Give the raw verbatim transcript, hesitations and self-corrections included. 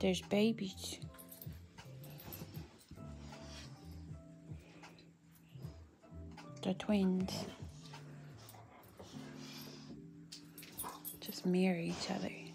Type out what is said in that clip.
There's babies. They're twins. Just mirror each other.